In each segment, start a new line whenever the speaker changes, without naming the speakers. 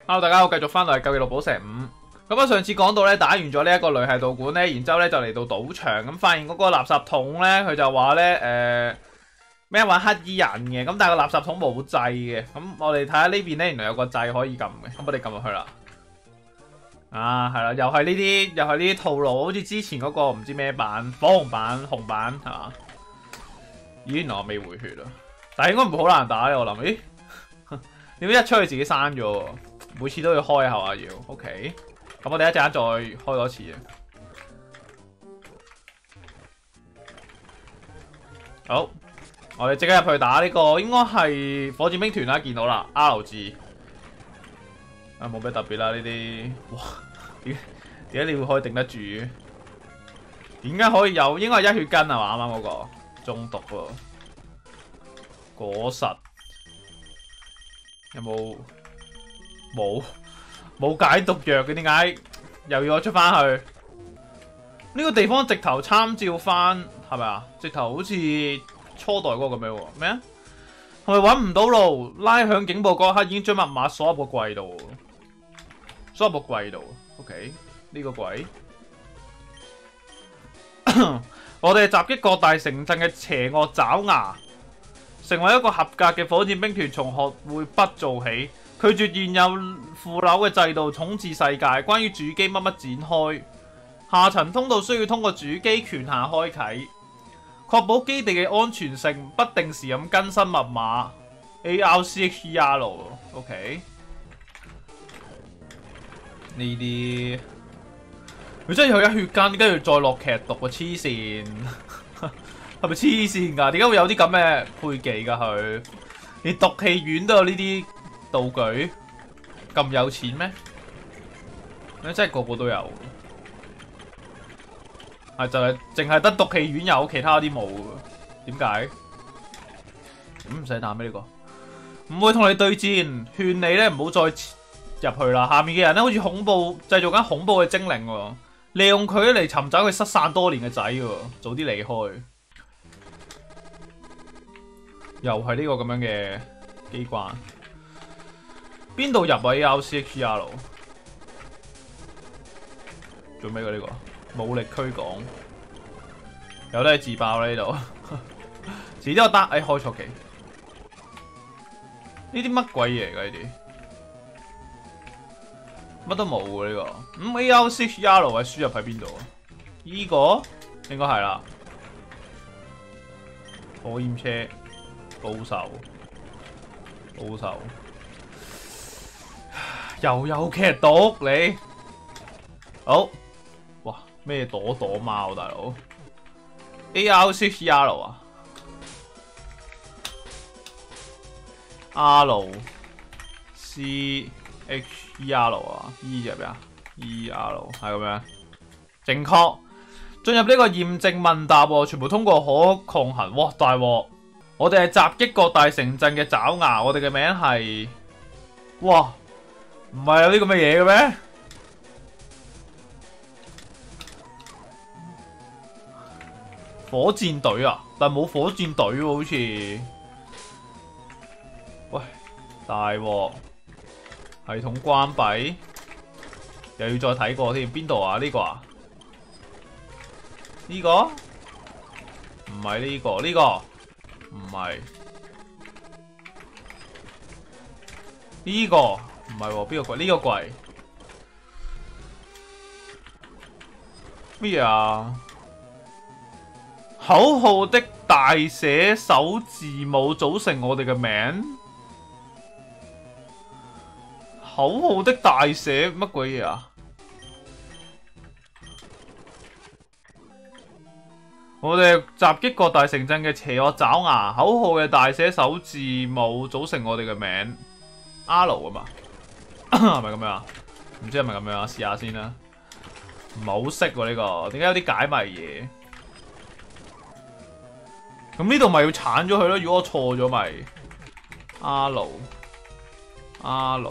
Hello，大家好，繼續翻嚟《救記錄寶石5》。咁啊，上次講到咧，打完咗呢一個雷係道館咧，然之後咧就嚟到賭場，咁發現嗰個垃圾桶咧，佢就話咧咩玩黑衣人嘅，咁但係個垃圾桶冇掣嘅，咁我哋睇下呢邊咧，原來有個掣可以撳嘅，咁我哋撳入去啦。啊，係啦，又係呢啲套路，好似之前嗰個唔知咩版，火紅版、紅版係嘛？咦，原來我未回血啊，但係應該唔會好難打咧，我諗。咦，點解一出去自己刪咗？每次都要開下啊，要 OK。咁我哋一陣間再開多次啊。好，我哋即刻入去打呢個，應該係火箭兵團啦，見到啦 ，R 字。啊，冇咩特別啦呢啲。哇，點解你會可以頂得住？點解可以有？應該係一血根啊嘛，啱啱嗰個中毒喎。果實有冇？冇解毒藥嘅，點解又要我出翻去？呢個地方直頭參照翻係咪啊？直頭好似初代嗰個咁樣喎。咩啊？係咪揾唔到路？拉響警報嗰刻已經將密碼鎖入個櫃度，鎖入個櫃度。OK， 呢個櫃。我哋襲擊各大城鎮嘅邪惡爪牙，成為一個合格嘅火箭兵團，從學會不做起。拒絕現有腐朽嘅制度統治世界。關於主機乜乜展開，下層通道需要通過主機權限開啟，確保基地嘅安全性。不定時咁更新密碼 ARCHER。OK， 呢啲佢真係有一血根，跟住再落劇毒喎，黐線係咪黐線㗎？點解會有啲咁嘅配技㗎？佢連毒氣丸都有呢啲道具，咁有錢咩？真係個個都有，係就係淨係得毒氣丸有，其他啲冇。點解？唔使打咩呢個？唔會同你對戰，勸你咧唔好再入去啦。下面嘅人咧好似恐怖製造緊恐怖嘅精靈喎，利用佢嚟尋找佢失散多年嘅仔喎，早啲離開。又係呢個咁樣嘅機關。邊度入啊 ？ARCHER 做咩嘅呢個？武力驅趕，有得係自爆啦呢度。遲啲我得，開錯期。呢啲乜鬼嘢嚟㗎？呢啲乜都冇嘅呢個。咁 ARCHER 係輸入喺邊度啊？呢個應該係啦。火焰車報仇。又有劇毒你，好哇咩朵貓大佬 ARCHER 啊 RCHER 啊 E 入邊啊 ER 係咁樣正確進入呢個驗證問答喎，全部通過可抗衡。哇大鑊！我哋係襲擊各大城鎮嘅爪牙，我哋嘅名係哇。唔係有啲咁嘅嘢嘅咩？火箭隊啊，但係冇火箭隊喎，好似。喂，大鑊！系統關閉，又要再睇過添。邊度啊？呢個啊？呢個？唔係呢個，呢個唔係呢個。唔係喎，邊個櫃？呢個櫃咩啊？口號的大寫首字母組成我哋嘅名。口號的大寫乜鬼嘢啊？我哋襲擊各大城鎮嘅邪惡爪牙。口號嘅大寫首字母組成我哋嘅名。R 啊嘛？係咪咁樣啊？唔知係咪咁樣啊？試下先啦。唔係好識喎呢個，點解有啲解謎嘢？咁呢度咪要鏟咗佢咯？如果我錯咗咪 R。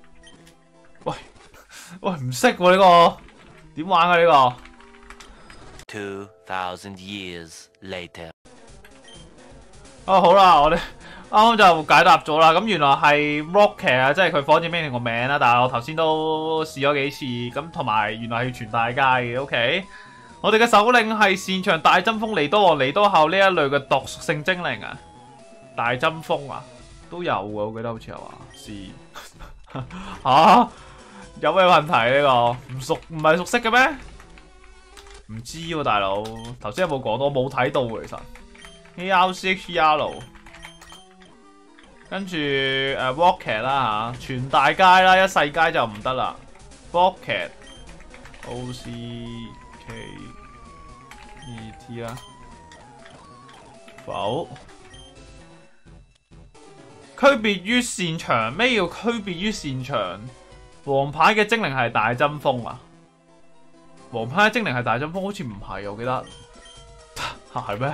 喂唔識喎呢個，點玩啊呢個
？2000 years later。
好啦，我啱啱就解答咗啦。咁原來係 Rocket 啊，即係佢火箭兵團個名啦。但係我頭先都試咗幾次，咁同埋原來係全大街嘅。OK， 我哋嘅首領係擅長大針鋒、尼多和尼多後呢一類嘅毒屬性精靈啊。大針鋒啊，都有喎，我記得好似係話是嚇，有咩問題呢個？唔係熟悉嘅咩？唔知喎，大佬。頭先有冇講到？我冇睇到喎，其實。ARCHR， 跟住Rocket 啦嚇，全大街啦，一細街就唔得啦。Rocket OCKET 啦，否？區別於擅長，咩叫區別於擅長？黃牌嘅精靈係大針鋒啊！黃牌嘅精靈係大針鋒，好似唔係，我記得係咩？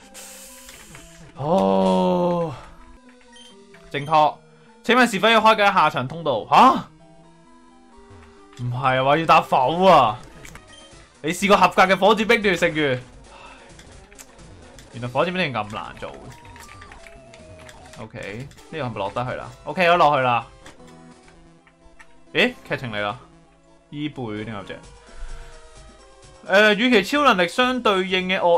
哦，正確。請問是否要開啟下場通道？吓？唔係話要答否啊？你試過合格嘅火箭兵團成員？原來火箭兵團咁難做。OK， 呢個係咪落得去啦 ？OK， 我落去啦。咦，劇情嚟啦，伊貝呢個隻。與其超能力相對應嘅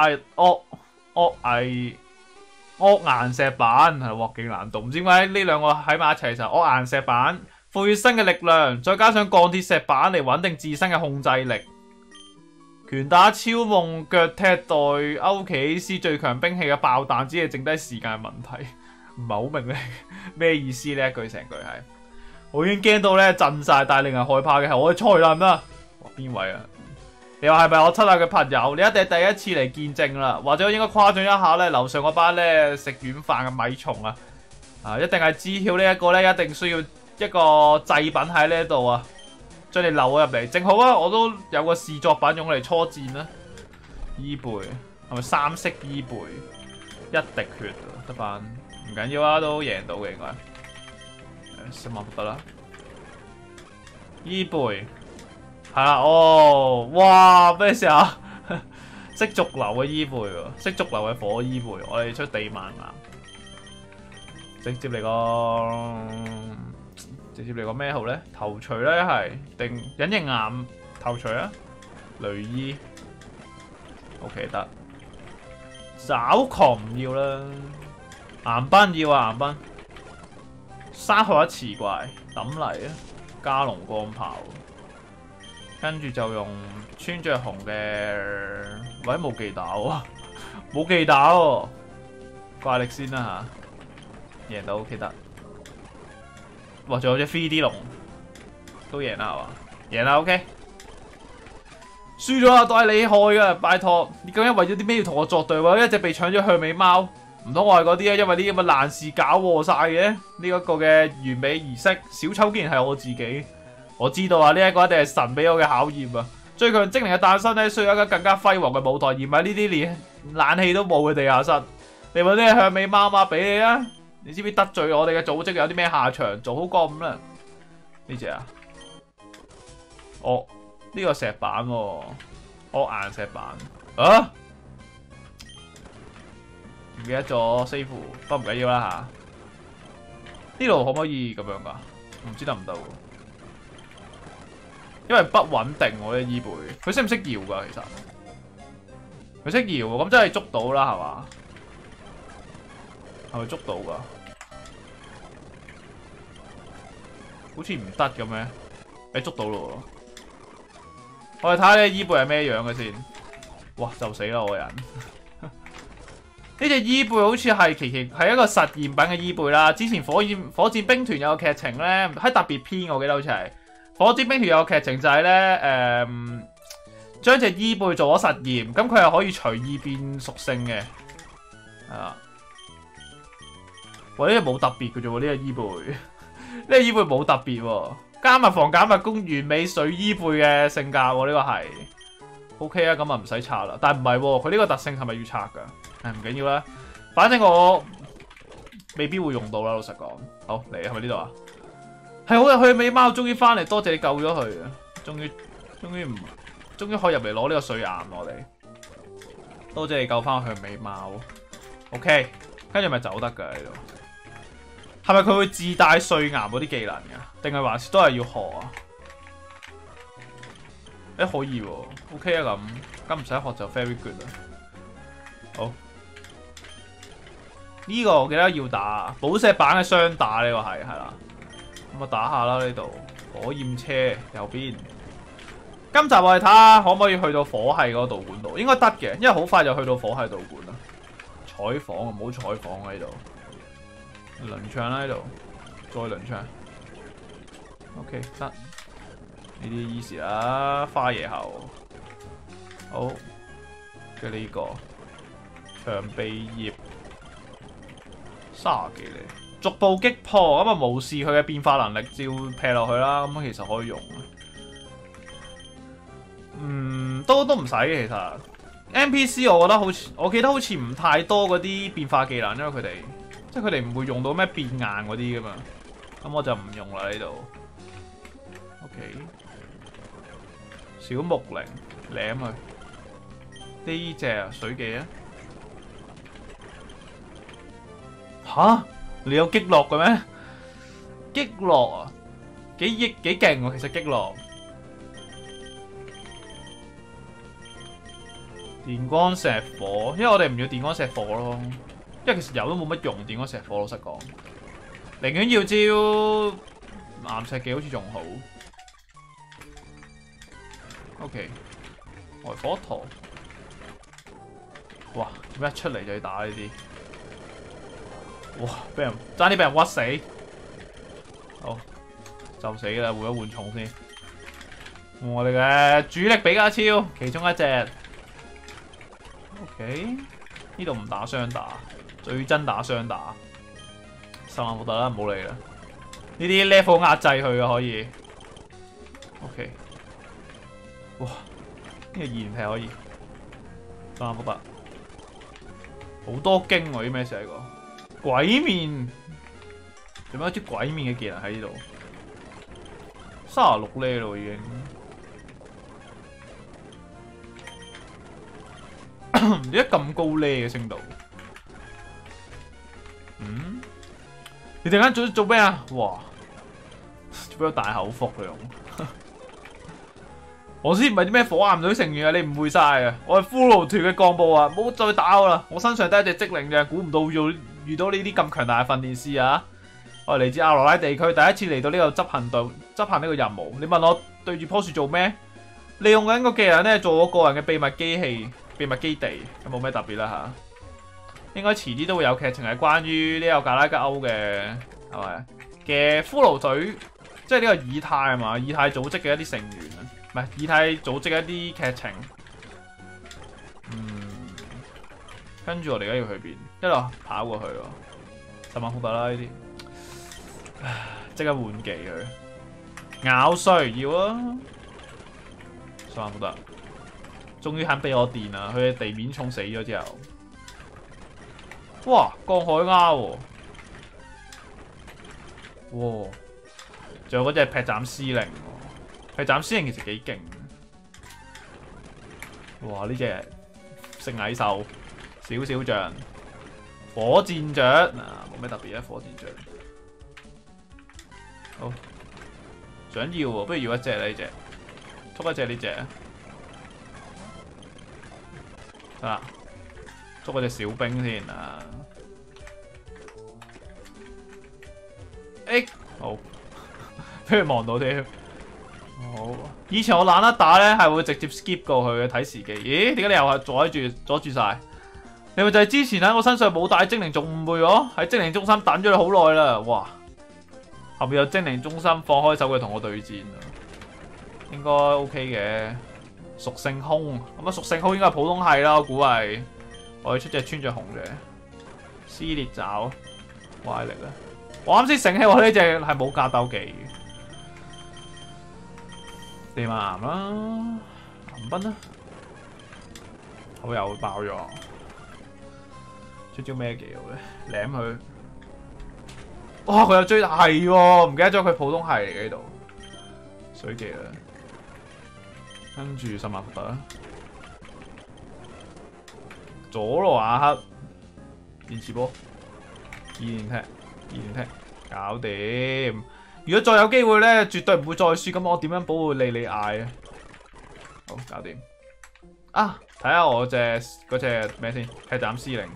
惡岩石板係喎，勁難讀。唔知點解呢兩個喺埋一齊嘅時候，惡岩石板賦予新嘅力量，再加上鋼鐵石板嚟穩定自身嘅控制力。拳打超夢，腳踢代歐奇斯最強兵器嘅爆彈，只係剩低時間問題。唔係好明咧咩意思呢？一句成句係，我已經驚到咧震晒，但係令人害怕嘅係我嘅才能啊！邊位啊？你話係咪我親愛嘅朋友？你一定係第一次嚟見證啦，或者我應該誇獎一下咧，樓上嗰班咧食軟飯嘅米蟲啊！一定係知曉呢一個咧，一定需要一個祭品喺呢度啊，將你留咗入嚟，正好啊！我都有個試作品用嚟初戰啦。伊貝係咪三色伊貝？一滴血得翻。唔緊要啊，都贏到嘅應該。希望得啦。伊貝係啦，哦，哇咩事啊？識逐流嘅伊貝喎，識逐流嘅火伊貝，我哋出地萬岩。直接嚟個咩號咧？頭錘咧係定隱形岩頭錘啊？雷伊 OK 得。爪狂唔要啦。岩斑要啊，岩斑。沙海一磁怪抌嚟啊，加龍光炮，跟住就用穿着紅嘅，喂冇技打喎，冇技打喎，怪力先啦吓，贏到 OK 得。哇，仲有隻 3D 龍都贏啦係嘛？贏啦 OK。輸咗啊，都係你害噶，拜託你究竟為咗啲咩要同我作對喎？一隻被搶咗向尾貓。唔通我係嗰啲啊？因為呢啲咁嘅爛事搞禍晒嘅呢一個嘅完美儀式，小丑竟然係我自己。我知道啊，呢一個一定係神俾我嘅考驗啊！最強精靈嘅誕生咧，需要一個更加輝煌嘅舞台，而唔係呢啲連冷氣都冇嘅地下室。你揾啲向尾貓媽俾你啊！你知唔知得罪我哋嘅組織有啲咩下場？做好過咁啦。呢隻啊，哦，呢個石板喎，岩石板啊！唔記得咗 save， 不過唔緊要啦吓。呢度可唔可以咁樣噶？唔知得唔得喎？因為不穩定喎，啲伊貝，佢識唔識搖噶？其實佢識搖喎，咁真係捉到啦，係嘛？係咪捉到噶？好似唔得咁咩？你捉到咯？我哋睇下呢伊貝係咩樣嘅先。哇！就死啦我人。呢隻伊貝好似係係一個實驗品嘅伊貝啦。之前火箭兵團有個劇情咧，喺特別篇我記得好似係火箭兵團有個劇情就係咧將隻伊貝做咗實驗，咁佢係可以隨意變屬性嘅。係啊，喂，呢隻冇特別嘅啫喎，呢隻伊貝，呢隻伊貝冇特別喎，加密防減密攻完美水伊貝嘅性格喎，呢個係 OK 啊，咁啊唔使拆啦。但係唔係喎，佢呢個特性係咪要拆㗎？唔緊要啦，反正我未必會用到啦。老實講，好嚟係咪呢度啊？係好日去美貓，終於翻嚟，多謝你救咗佢啊！終於可以入嚟攞呢個水岩我哋，多謝你救翻去美貓。OK， 跟住咪走得㗎呢度。係咪佢會自帶碎岩嗰啲技能㗎？定係還是都係要學啊？可以喎 ，OK 啊咁唔使學就 very good 啦。好，呢個我記得要打寶石版嘅雙打呢個係啦。咁我打下啦呢度，火焰車右邊。今集我哋睇下可唔可以去到火系嗰個道館度，應該得嘅，因為好快就去到火系道館啦。採訪唔好採訪喺度，輪唱啦喺度，再輪唱。OK 得，呢啲 easy 啦，花椰後，好嘅呢個長臂葉30幾厘，逐步擊破咁啊，無視佢嘅變化能力，照劈落去啦。咁其實可以用。都唔使嘅其實。NPC 我覺得好似，我記得好似唔太多嗰啲變化技能，因為佢哋即係佢哋唔會用到咩變硬嗰啲噶嘛。咁我就唔用啦呢度。OK， 小木靈舐佢。呢隻啊水技啊？吓？你有擊落嘅咩？擊落啊？幾勁喎，其實擊落。電光石火，因為我哋唔要電光石火咯，因為其實有都冇乜用電光石火，老實講，寧願要招岩石技好似仲好。OK， 呆火陀，哇！點解一出嚟就要打呢啲？哇！俾人爭啲俾人屈死，好就死啦！換一換重先。我哋嘅主力比加超，其中一隻。OK， 呢度唔打雙打，最真打雙打。10萬伏特啦，唔好理啦。呢啲 level 壓制佢嘅可以。OK， 哇！呢個2連劈可以。10萬伏特，好多驚喎！啲咩事嚟個？鬼面，做咩有啲鬼面嘅技能喺呢度？36 level 咯已經。點解咁高呢嘅升度？你突然間做咩啊？哇！做咩有大口福佢用？我先唔係啲咩火焰隊成員啊！你誤會晒啊！我係骷髏團嘅幹部啊！唔好再打我啦！我身上得一隻精靈啫，估唔到遇到呢啲咁強大嘅訓練師啊！我係嚟自阿羅拉地區，第一次嚟到呢個執行呢個任務。你問我對住棵樹做咩？利用緊個技能咧，做我個人嘅秘密機器。秘密基地咁冇咩特別啦吓，應該遲啲都會有劇情係關於呢個格拉吉歐嘅係咪嘅骷髏隊，即係呢個以太係嘛？以太組織嘅一啲成員啊，唔係以太組織嘅一啲劇情。跟住我哋而家要去邊？一路跑過去喎，10萬伏特啦呢啲，即刻換技佢咬碎要啊，10萬伏特。終於肯俾我電啦！佢嘅地面衝死咗之後，哇！降海鴉喎，哇！仲有嗰隻劈斬司令喎，劈斬司令其實幾勁。哇！呢隻食蟻獸，少像火箭雀啊，冇咩特別啊！火箭雀，好想要喎，不如要一隻啦呢隻，捉一隻呢隻。得啦，捉嗰隻小兵先啊！好，俾佢望到添。好，以前我懶得打咧，係會直接 skip 過去嘅睇時機。咦？點解你又係阻住晒？你咪就係之前喺我身上冇帶精靈，仲誤會我喺精靈中心等咗你好耐啦！哇，後面有精靈中心放開手佢同我對戰啊，應該 OK 嘅。屬性空咁啊！屬性空應該係普通系啦，我估係。我要出隻穿着紅嘅撕裂爪歪力啦。我啱先醒起我呢隻係冇格鬥技嘅。地馬岩啦，岩崩啦，好又爆咗。出招咩技好咧？舐佢。哇！佢有追係喎，唔記得咗佢普通系嚟嘅呢度。水技啦。跟住10萬伏特啦，佐羅亞克電磁波 2連踢，2連踢，搞掂。如果再有機會咧，絕對唔會再輸。咁我點樣保護莉莉艾啊？好，搞掂。啊，睇下我嗰隻咩先？劈斬司令，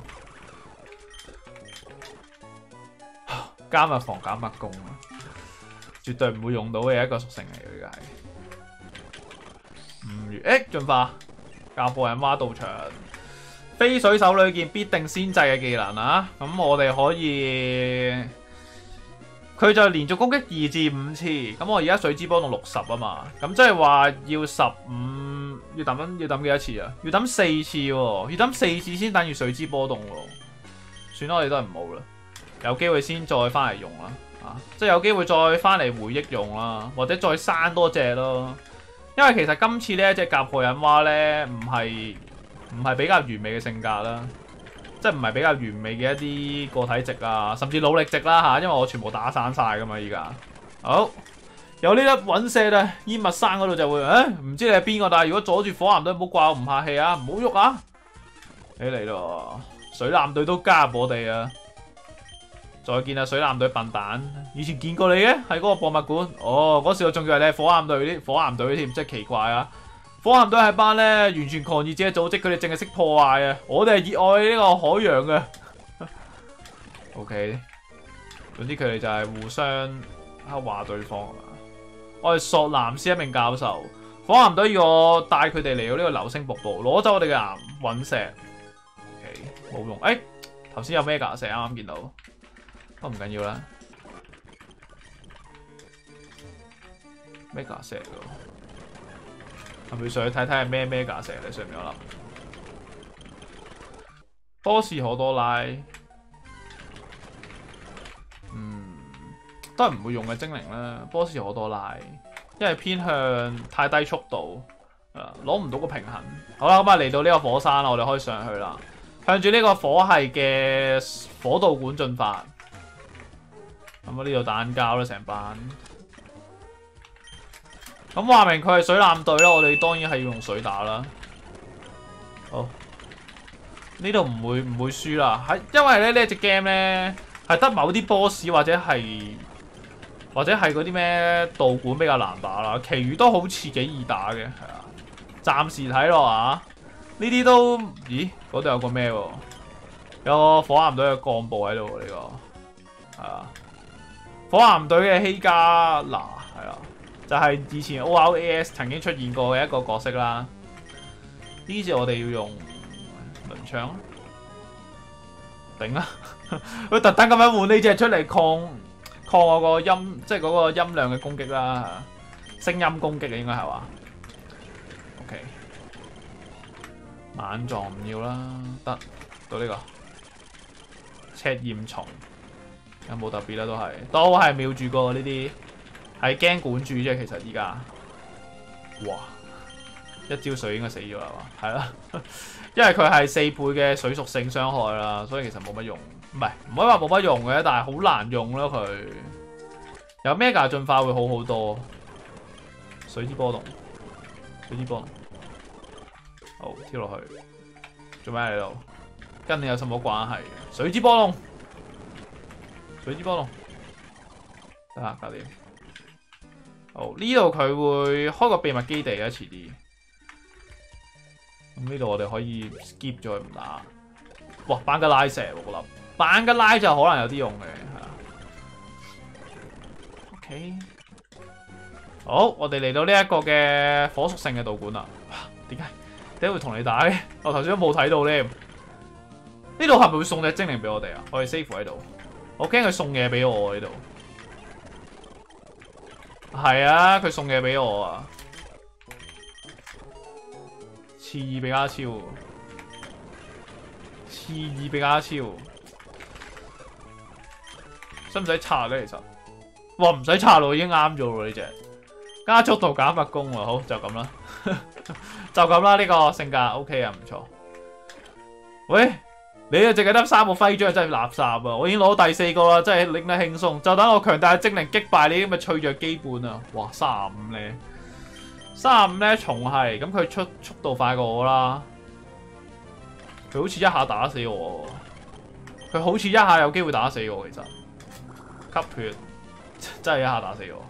加密防減密攻啊！絕對唔會用到嘅一個屬性嚟嘅，呢個係。5月進化，教課人蛙到場。飛水手裏劍必定先制嘅技能啊！咁我哋可以，佢就連續攻擊2至5次。咁我而家水之波動60啊嘛，咁即係話要15，要抌幾多次啊？要抌4次喎，要抌4次先等於水之波動喎。算啦，我哋都係唔好啦，有機會先再翻嚟用啦。啊，即係有機會再翻嚟回憶用啦，或者再生多隻咯。因為其實今次呢一隻甲破忍蛙咧，唔係比較完美嘅性格啦，即係唔係比較完美嘅一啲個體值啊，甚至努力值啦嚇，因為我全部打散晒噶嘛依家。好，有呢粒隕石啊，煙霧山嗰度就會，唔知你係邊個，但係如果阻住火焰隊唔好怪我唔客氣啊，唔好喐啊！起嚟咯，水艦隊都加入我哋啊！再見啊，水艦隊笨蛋，以前見過你嘅喺嗰個博物館。哦，嗰時我仲以為你係火焰隊添，真係奇怪啊！火焰隊係班咧完全狂熱者嘅組織，佢哋淨係識破壞啊！我哋係熱愛呢個海洋嘅。OK， 總之佢哋就係互相黑話對方啊！我係索南斯一名教授，火焰隊要我帶佢哋嚟到呢個流星瀑布，攞走我哋嘅岩隕石。OK， 冇用。頭先有咩架石啱啱見到，都唔緊要啦。咩架石㗎？係咪上去睇睇係咩架石咧？上面我諗波士可多拉，都係唔會用嘅精靈啦。波士可多拉，因為偏向太低速度，攞唔到個平衡。好啦，咁啊嚟到呢個火山啦，我哋可以上去啦。向住呢個火系嘅火道館進發。咁啊呢度打緊交啦，成班。咁話明佢係水艦隊啦，我哋當然係要用水打啦。好，呢度唔會輸啦，因為咧呢隻 game 咧係得某啲 boss 或者係嗰啲咩道館比較難打啦，其餘都好似幾易打嘅，係啊。暫時睇落啊，呢啲都，咦？嗰度有個咩喎？有個火焰隊嘅幹部喺度喎，呢個係啊。火焰隊嘅希加拿係啊。就係以前 ORAS 曾經出現過嘅一個角色啦。呢隻我哋要用輪槍，頂啊！佢特登咁樣換呢隻出嚟抗我個音，即係嗰個音量嘅攻擊啦，聲音攻擊啊，應該係話。OK， 猛撞唔要啦，得到呢個赤焰蟲，有冇特別啦？都係瞄住過呢啲。係驚管住啫，其實依家，哇！一招水應該死咗啦嘛，係啦，因為佢係4倍嘅水屬性傷害啦，所以其實冇乜用，唔可以話冇乜用嘅，但係好難用咯佢。有咩架進化會好好多，水之波動，好跳落去，做咩喺度？跟你有什麼關係？水之波動，得啦，搞掂。好，呢度佢會開個秘密基地啊，遲啲。咁呢度我哋可以 skip 咗佢唔打。哇，班吉拉石喎，我諗班吉拉就可能有啲用嘅，係啊。OK， 好，我哋嚟到呢一個嘅火屬性嘅道館啦。點解會同你打嘅？我頭先都冇睇到咧。呢度係咪會送隻精靈俾我哋啊？我哋 save 喺度，我驚佢送嘢俾我呢度。係啊，佢送嘢俾我啊！次二比加超，使唔使拆咧？其實，哇，唔使拆咯，已經啱咗咯呢隻。加速度減密攻喎，好就咁啦，就咁啦。呢個性格 OK 啊，唔錯。喂，你啊，淨係得3個徽章，真係垃圾啊！我已經攞第4個啦，真係拎得輕鬆。就等我強大嘅精靈擊敗你啲咁嘅脆弱基本啊！哇，35咧，35咧重係，咁佢速度快過我啦。佢好似一下打死我喎。 佢好似一下有機會打死我，其實吸血真係一下打死我。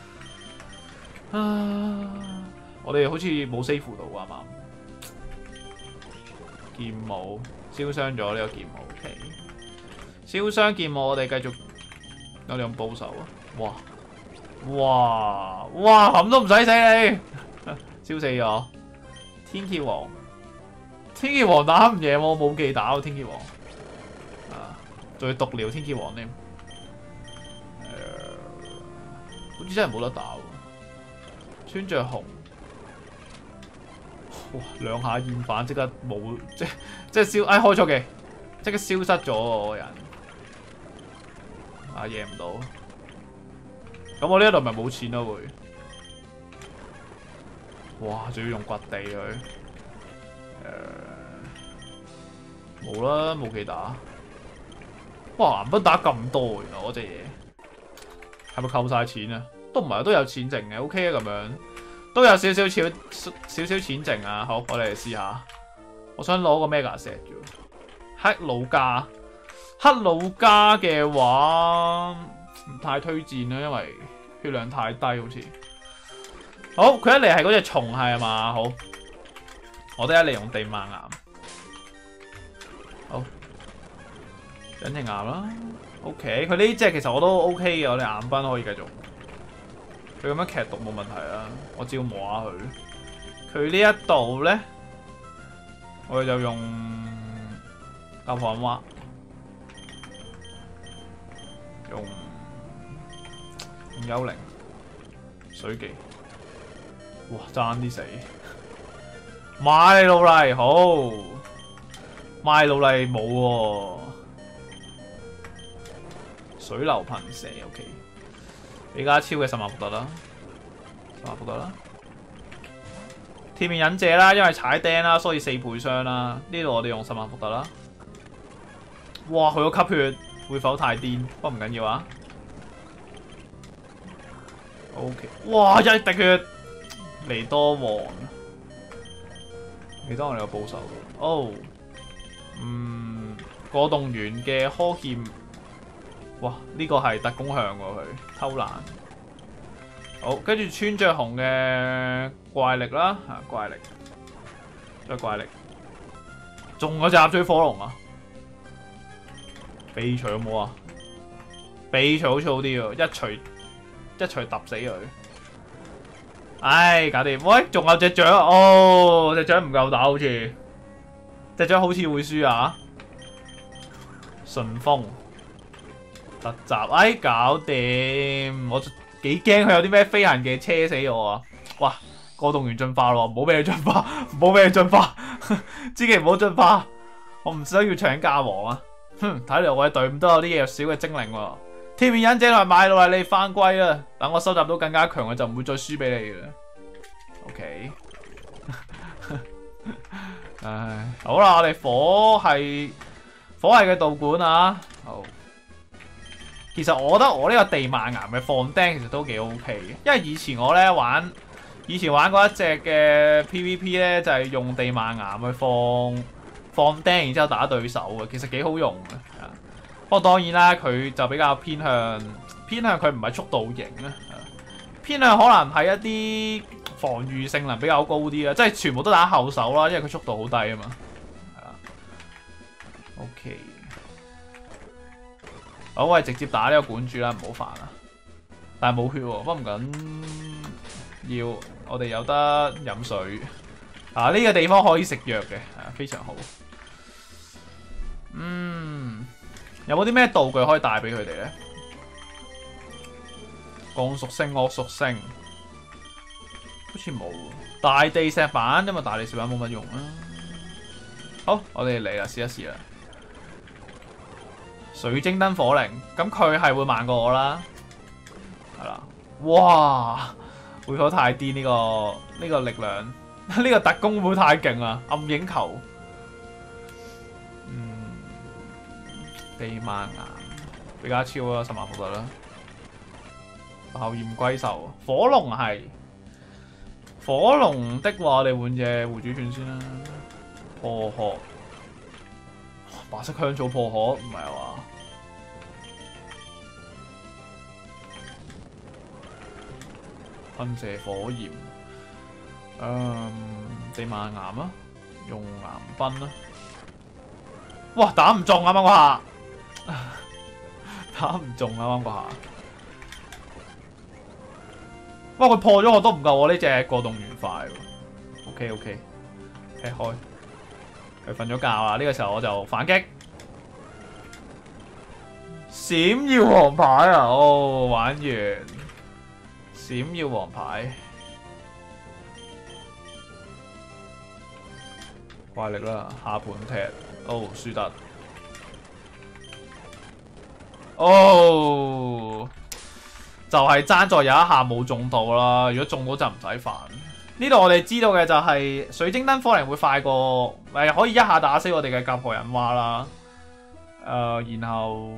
我哋好似冇 save 到啊嘛。劍舞燒傷咗呢個劍舞 ，OK。燒傷劍舞，我哋繼續有兩報仇啊！哇！咁都唔使死你，燒死咗！天蠍王打唔贏我，冇技打喎天蠍王。仲要毒療天蠍王添，好似真係冇得打喎。穿着紅，哇兩下厭煩，即刻冇，即係消，開錯技，即刻消失咗我個人。贏唔到，咁我呢一度咪冇錢咯會。哇，仲要用掘地佢，冇啦，冇技打。哇，銀筆打咁多，原來嗰隻嘢係咪扣晒錢啊？都唔係，都有錢剩嘅 ，OK 啊咁樣，都有少少錢剩啊。好，我哋嚟試下。我想攞個 Mega Set 啫，黑魯加嘅話唔太推薦啦，因為血量太低好似。好，佢一嚟係嗰隻蟲係嘛？好，我都一嚟用地馬岩。好，隱形岩啦。OK， 佢呢隻其實我都 OK 嘅，我哋岩崩可以繼續。佢咁樣劇毒冇問題啦，我只要摸下佢。佢呢一度咧，我哋就用教防蛙。用幽靈水技，哇爭啲死！買努力好，買努力冇喎，水流噴射 OK， 比加超嘅十萬伏特啦，鐵面忍者啦，因為踩釘啦，所以4倍傷啦。呢度我哋用10萬伏特啦。哇，佢個吸血會否太癲？不過唔緊要啊。OK， 哇，一滴血，尼多王有個報仇。哦，過動員嘅柯劍，哇，呢個係特攻向喎，佢偷懶。好，跟住穿着紅嘅怪力啦，怪力，再怪力，中嗰隻鴨嘴火龍啊！避除有冇啊？避除好似好啲喎，一錘揼死佢。唉，搞掂！喂，仲有隻雀哦，隻雀唔夠打好似，隻雀好似會輸啊！順風突襲，唉，搞掂！我幾驚佢有啲咩飛行技車死我啊！哇，過動員進化咯，唔好俾佢進化，唔好俾佢進化，千祈唔好進化，我唔想要搶家王啊！哼，睇嚟我嘅隊伍都有啲弱小嘅精靈喎。鐵面忍者同埋買落嚟你翻歸啦，等我收集到更加強嘅就唔會再輸俾你嘅啦。OK， 唉，好啦，我哋火系嘅道館啊，好。其實我覺得我呢個地馬岩嘅放釘其實都幾 OK 嘅，因為以前我咧玩過一隻嘅 PVP 咧，就係用地馬岩去放釘，然之後打對手嘅，其實幾好用嘅。不過當然啦，佢就比較偏向佢唔係速度型啦，偏向可能係一啲防禦性能比較高啲啦，即係全部都打後手啦，因為佢速度好低啊嘛。係啦 ，OK， 好，我哋直接打呢個管主啦，唔好煩啦。但係冇血喎，不過唔緊要，我哋有得飲水。呢個地方可以食藥嘅，非常好。有冇啲咩道具可以帶俾佢哋咧？鋼屬性、惡屬性，好似冇。大地石板，因為大地石板冇乜用啦。好，我哋嚟啦，試一試啦。水晶燈火靈，咁佢係會慢過我啦。係啦，哇！會否太癲呢個力量？呢個特攻會唔會太勁啊？暗影球。地馬岩比較超啊，10萬伏特啦。爆焰龜獸，火龍係火龍的話，我哋換隻護主犬先啦。破殼白色香草破殼唔係話噴射火焰，地馬岩啊，用岩崩啦。哇！打唔中啱啱嗰下，打唔中啱啱嗰下。哇！佢破咗我都唔夠我呢隻過動員快喎。OK， 劈開。佢瞓咗覺啦，呢個時候我就反擊。閃耀王牌啊！哦，玩完。閃耀王牌。怪力啦，下盤踢。哦，輸得。哦，就係爭在有一下冇中到啦。如果中到就唔使煩。呢度我哋知道嘅就係水晶燈火靈會快過，可以一下打死我哋嘅甲婆人蛙啦。然後，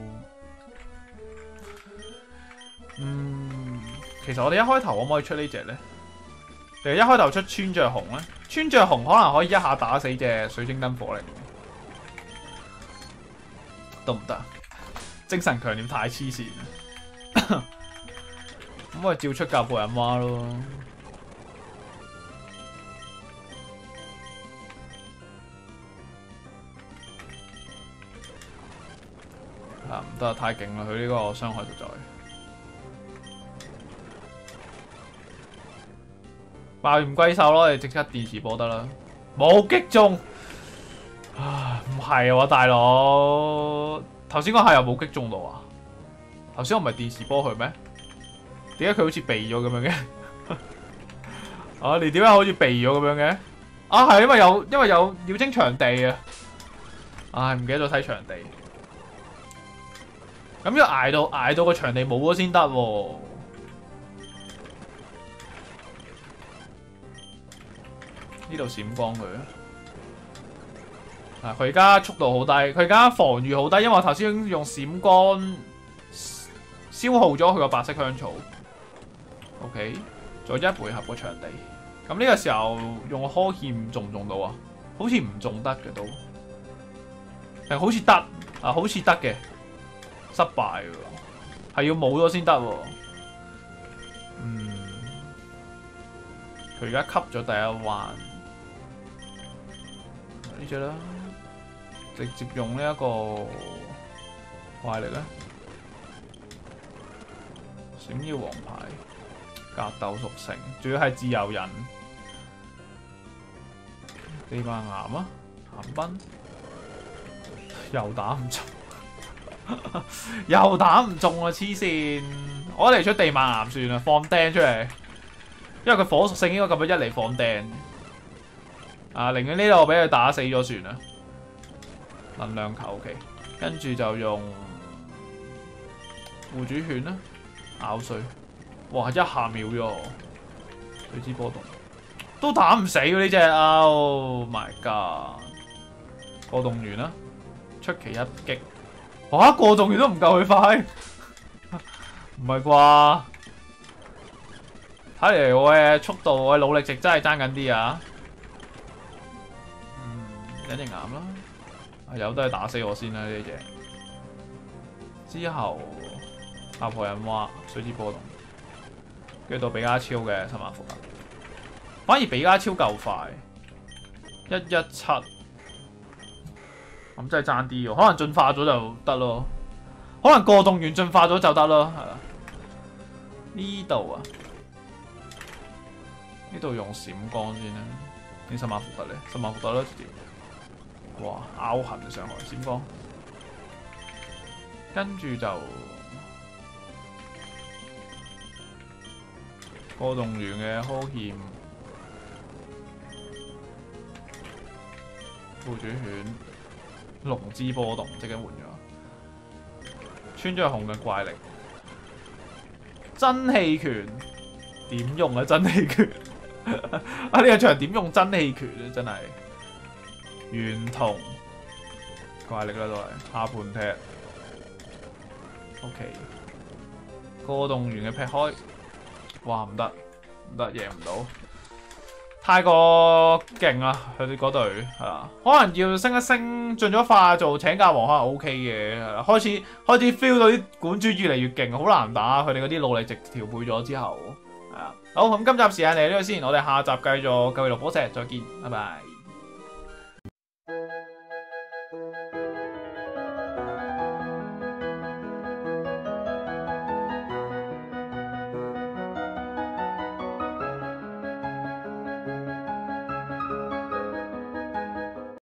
其實我哋一開頭可唔可以出呢隻呢？定係一開頭出穿着紅呢？穿着紅可能可以一下打死隻水晶燈火靈，得唔得？精神強點太黐線啦！咁我照出甲婆人蛙咯。唔得，太勁啦！佢呢個傷害實在。爆焰龜獸咯，你即刻電磁波得啦。冇擊中，唔係啊，大佬。頭先嗰下又冇擊中到啊！頭先我唔係電磁波佢咩？點解佢好似避咗咁樣嘅？啊，你點解好似避咗咁樣嘅？啊，係因為有妖精場地啊！唉，唔記得咗睇場地。咁要捱到個場地冇咗先得喎。呢度閃光佢啊！佢而家速度好低，佢而家防禦好低，因為我頭先用閃光消耗咗佢個白色香草。OK， 再一回合個場地。咁呢個時候用科劍中唔中到啊？好似唔中得嘅都，定好似得啊？好似得嘅。失敗喎，係要冇咗先得喎。佢而家吸咗第一環，呢隻啦，直接用呢一個怪力咧，閃耀王牌，格鬥屬性，仲要係自由人，地馬岩啊，岩崩，又打唔中。又打唔中啊！黐線，我嚟出地馬岩算啦，放釘出嚟，因為佢火屬性應該咁樣一嚟放釘。寧願呢度我俾佢打死咗算啦。能量球 OK， 跟住就用護主犬啦，咬碎。哇！一下秒咗，水之波動都打唔死喎呢隻。Oh my god！ 過動員啦，出奇一擊。哇！過動員都唔夠佢快，唔係啩？睇嚟我嘅速度、我嘅努力值真係爭緊啲啊！隱形岩啦，有都係打死我先啦呢隻。之後阿婆人蛙、水之波動，跟住到比加超嘅10萬伏特，反而比加超夠快，117。咁真係爭啲喎，可能進化咗就得咯，可能過動員進化咗就得咯，係啦。呢度啊，呢度用閃光先啦，呢10萬伏特咧，10萬伏特啦直接。哇！拗痕上來閃光，跟住就過動員嘅科劍、護主犬。龍之波動即刻換咗，穿咗紅嘅怪力，真氣拳點用啊？真氣拳啊！呢個場點用真氣拳咧？真係圓筒怪力啦都係下盤踢 ，OK， 過動員嘅劈開，哇唔得，贏唔到， 太過勁啦，佢哋嗰隊係啦，可能要升一升，進咗化做請假王可能 OK 嘅，係啦，開始 feel 到啲館主越嚟越勁，好難打，佢哋嗰啲努力值調配咗之後，係啊，好咁今集時間嚟呢度先，我哋下集繼續救月六寶石，再見，拜拜。